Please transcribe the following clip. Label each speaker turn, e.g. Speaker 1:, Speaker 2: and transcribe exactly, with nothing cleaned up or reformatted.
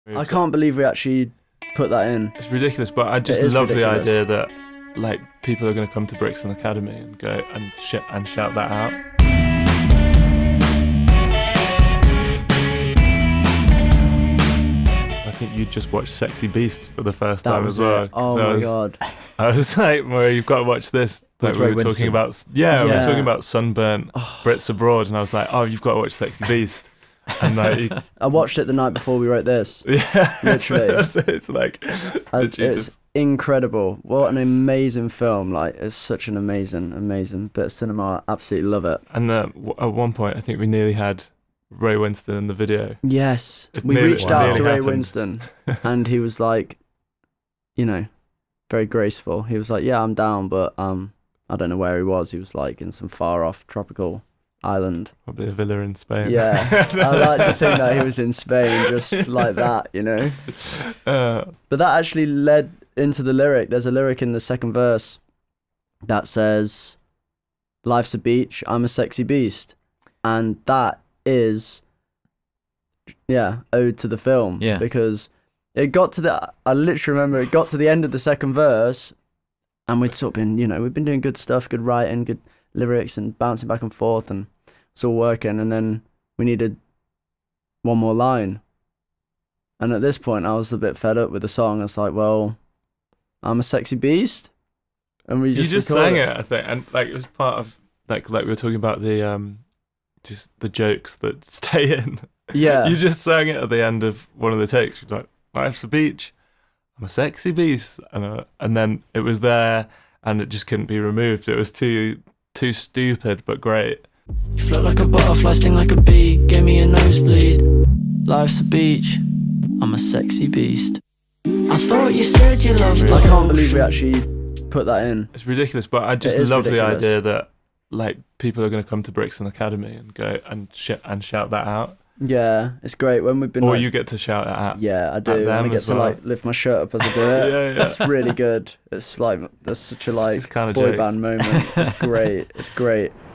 Speaker 1: I can't believe we actually put that in.
Speaker 2: It's ridiculous, but I just love ridiculous. the idea that like people are going to come to Brixton Academy and go and sh and shout that out. I think you just watched Sexy Beast for the first
Speaker 1: that
Speaker 2: time as well.
Speaker 1: It. Oh
Speaker 2: my
Speaker 1: I was,
Speaker 2: god! I was like, well, you've got to watch this. Like we were
Speaker 1: Winston.
Speaker 2: talking about, yeah, yeah, we were talking about Sunburnt
Speaker 1: oh.
Speaker 2: Brits abroad, and I was like, oh, you've got to watch Sexy Beast. And like, you...
Speaker 1: I watched it the night before we wrote this.
Speaker 2: Yeah,
Speaker 1: literally.
Speaker 2: so it's like,
Speaker 1: I, it's
Speaker 2: just...
Speaker 1: incredible. What an amazing film! Like, it's such an amazing, amazing bit of cinema. I absolutely love it.
Speaker 2: And uh, w at one point, I think we nearly had Ray Winston in the video.
Speaker 1: Yes,
Speaker 2: it
Speaker 1: we
Speaker 2: nearly,
Speaker 1: reached out to Ray
Speaker 2: happened.
Speaker 1: Winston, and he was like, you know, very graceful. He was like, "Yeah, I'm down," but um, I don't know where he was. He was like in some far off tropical island,
Speaker 2: probably a villa in Spain.
Speaker 1: Yeah, I like to think that he was in Spain, just like that, you know. Uh, but that actually led into the lyric. There's a lyric in the second verse that says, "Life's a beach, I'm a sexy beast," and that is, yeah, ode to the film.
Speaker 3: Yeah,
Speaker 1: because it got to the. I literally remember it got to the end of the second verse, and we'd sort of been, you know, we've been doing good stuff, good writing, good lyrics and bouncing back and forth, and it's all working, and then we needed one more line, and at this point I was a bit fed up with the song. It's like, well, I'm a sexy beast, and we just
Speaker 2: you just
Speaker 1: sang
Speaker 2: it. it I think, and like it was part of like like we were talking about the um just the jokes that stay in.
Speaker 1: Yeah,
Speaker 2: you just sang it at the end of one of the takes. You're like, life's a beach, I'm a sexy beast, and uh, and then it was there and it just couldn't be removed. It was too Too stupid, but great.
Speaker 4: You float like a butterfly, sting like a bee, gave me a nosebleed. Life's a beach, I'm a sexy beast. I thought you said you loved
Speaker 1: I can't believe we actually put that in.
Speaker 2: It's ridiculous, but I just love ridiculous. the idea that like people are going to come to Brixton Academy and go and sh and shout that out.
Speaker 1: Yeah, it's great when we've been.
Speaker 2: Or
Speaker 1: like,
Speaker 2: you get to shout it at.
Speaker 1: Yeah, I do.
Speaker 2: Them
Speaker 1: and I get to
Speaker 2: well.
Speaker 1: like lift my shirt up as I do it.
Speaker 2: yeah, yeah.
Speaker 1: It's really good. It's like that's such a like
Speaker 2: kind of
Speaker 1: boy
Speaker 2: jokes.
Speaker 1: band moment. It's great. It's great.